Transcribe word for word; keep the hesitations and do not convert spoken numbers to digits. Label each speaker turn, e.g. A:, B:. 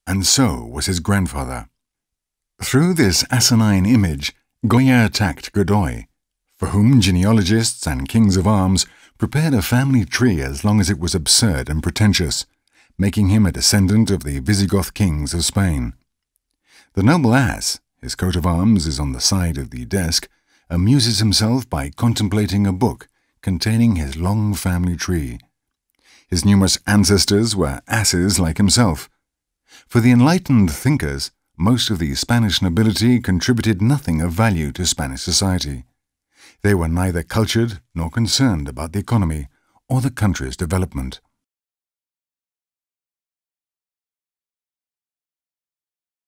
A: and so was his grandfather. Through this asinine image, Goya attacked Godoy, for whom genealogists and kings of arms prepared a family tree as long as it was absurd and pretentious, making him a descendant of the Visigothic kings of Spain. The noble ass, his coat of arms is on the side of the desk, amuses himself by contemplating a book containing his long family tree. His numerous ancestors were asses like himself. For the enlightened thinkers, most of the Spanish nobility contributed nothing of value to Spanish society. They were neither cultured nor concerned about the economy or the country's development.